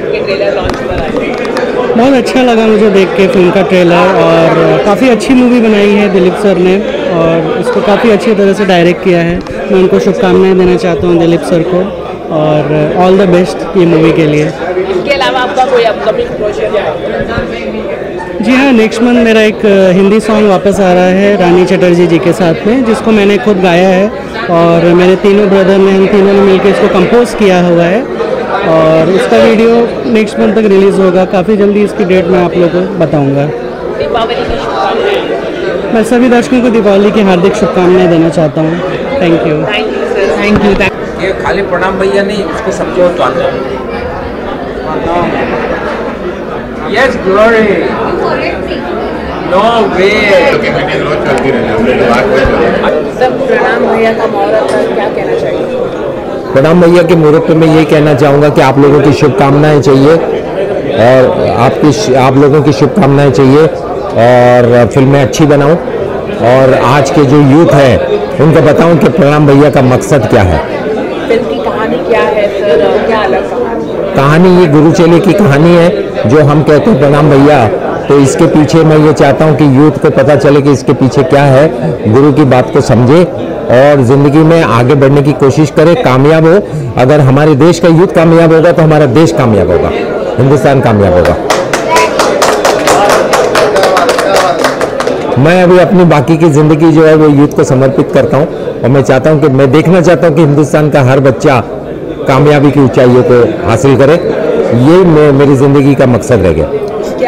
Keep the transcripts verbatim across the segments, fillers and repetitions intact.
के trailer launch हुआ है? बहुत अच्छा लगा मुझे देख के फिल्म का ट्रेलर, और काफ़ी अच्छी मूवी बनाई है दिलीप सर ने, और इसको काफ़ी अच्छी तरह से डायरेक्ट किया है। मैं उनको शुभकामनाएं देना चाहता हूँ दिलीप सर को, और ऑल द बेस्ट ये मूवी के लिए। इसके अलावा आपका कोई अपकमिंग प्रोजेक्ट है? जी हाँ, नेक्स्ट मंथ मेरा एक हिंदी सॉन्ग वापस आ रहा है रानी चटर्जी जी के साथ में, जिसको मैंने खुद गाया है, और मेरे तीनों ब्रदर ने, हम तीनों ने मिलकर इसको कंपोज किया हुआ है, और उसका वीडियो नेक्स्ट मंथ तक रिलीज़ होगा। काफ़ी जल्दी इसकी डेट मैं आप लोगों को बताऊंगा। दीपावली की शुभकामनाएं। मैं सभी दर्शकों को दीपावली की हार्दिक शुभकामनाएं देना चाहता हूँ। Thank you thank you sir. Thank you. ये खाली प्रणाम भैया नहीं, उसको समझो तो यस ग्लोरी नो वे। सब प्रणाम भैया का मुहूर्त है, क्या कहना चाहिए? प्रणाम भैया के मुहूर्त में ये कहना चाहूँगा कि आप लोगों की शुभकामनाएं चाहिए, और आपकी आप लोगों की शुभकामनाएं चाहिए, और फिल्में अच्छी बनाऊं, और आज के जो यूथ है उनको बताऊं कि प्रणाम भैया का मकसद क्या है। फिल्म की कहानी क्या है सर? क्या अलग कहानी? कहानी ये गुरु चेले की कहानी है, जो हम कहते हैं प्रणाम भैया, तो इसके पीछे मैं ये चाहता हूँ कि यूथ को पता चले कि इसके पीछे क्या है, गुरु की बात को समझे और ज़िंदगी में आगे बढ़ने की कोशिश करे, कामयाब हो। अगर हमारे देश का यूथ कामयाब होगा तो हमारा देश कामयाब होगा, हिंदुस्तान कामयाब होगा। मैं अभी अपनी बाकी की ज़िंदगी जो है वो यूथ को समर्पित करता हूँ, और मैं चाहता हूँ कि मैं देखना चाहता हूँ कि हिंदुस्तान का हर बच्चा कामयाबी की ऊंचाइयों को हासिल करे। ये मैं मेरी ज़िंदगी का मकसद रह गया।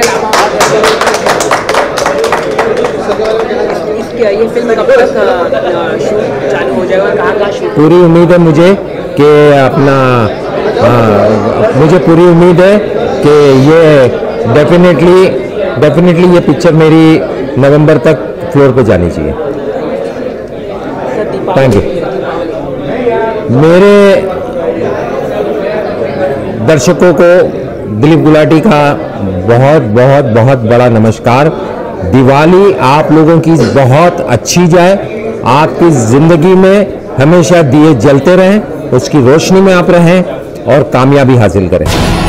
ये फिल्म कब तक शूट चालू हो जाएगा? कहाँ कहाँ शूट? पूरी उम्मीद है मुझे कि अपना आ, मुझे पूरी उम्मीद है कि ये डेफिनेटली डेफिनेटली ये पिक्चर मेरी नवंबर तक फ्लोर पे जानी चाहिए। Thank you. मेरे दर्शकों को दिलीप गुलाटी का बहुत बहुत बहुत बड़ा नमस्कार। दिवाली आप लोगों की बहुत अच्छी जाए, आपकी ज़िंदगी में हमेशा दिए जलते रहें, उसकी रोशनी में आप रहें और कामयाबी हासिल करें।